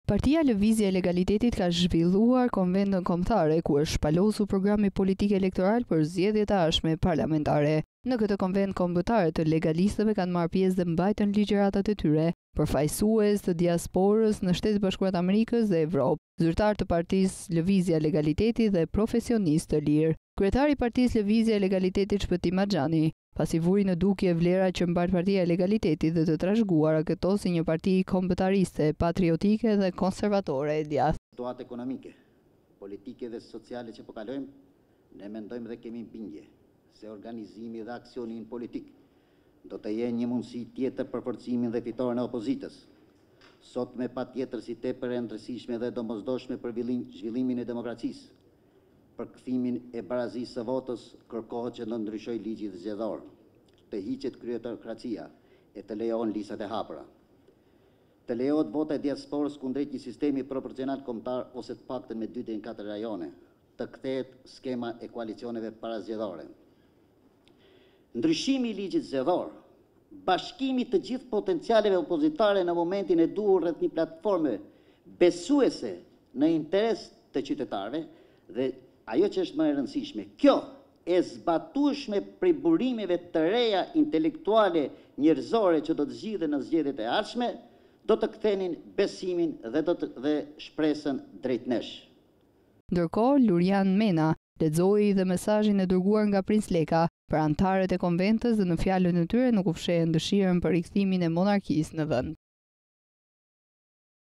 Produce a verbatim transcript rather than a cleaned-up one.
Partia Lëvizja e Legalitetit ka zhvilluar konventën kombëtare ku është shpalosur programi politik elektoral për zgjedhjet e ardhshme parlamentare. Në këtë konvent kombëtar të legalistëve kanë marrë pjesë dhe mbajtën ligjëratat e tyre, përfaqësues të diasporës në Shtetet Bashkuara të Amerikës dhe Evropë, zyrtar të Partisë Lëvizja e Legalitetit dhe profesionistë të lirë. Kryetari i Partisë Lëvizja e Legalitetit Shpëtim Axhani, pasi vuri në dukje vlerat që mbart Partia e Legalitetit dhe të trashëguara këto si një parti kombëtariste, patriotike dhe konservatore e djathtë. Situatë ekonomike, politike dhe sociale që po kalojmë, ne mendojmë dhe kemi bindje se organizimi dhe aksioni në politik do të jenë një mundësi tjetër për forcimin dhe fitoren e opozitës. Sot me patjetër si tepër e rëndësishme dhe domosdoshme për zhvillimin e demokracisë, për kthimin e barazisë së votës, kërkohet që të ndryshojë ligji zgjedhor, të hiqet kryetokracia e të lejohen listat e hapura. Të lejohet vota e diasporës kundrejt një sistemi proporcional kombëtar ose të paktën me dy deri në katër rajone, të kthehet skema e koalicioneve parazgjedhore. Ndryshimi i ligjit zgjedhor, bashkimi të gjithë potencialeve opozitare në momentin e duhur rreth një platforme besuese në interes të qytetarëve dhe ajo që është më e rëndësishme, kjo e zbatueshme prej burimeve të reja intelektuale njerëzore që do të zgjidhen në zgjedhjet e ardhshme, do të kthenin besimin dhe do të dhe shpresën drejt nesh. Ndërkohë, Lurian Mena lexoi dhe mesazhin e dërguar nga Princ Leka për anëtarët e konventës dhe në fjalën e tyre nuk u fshehën dëshirën për rikthimin e monarkisë në vend.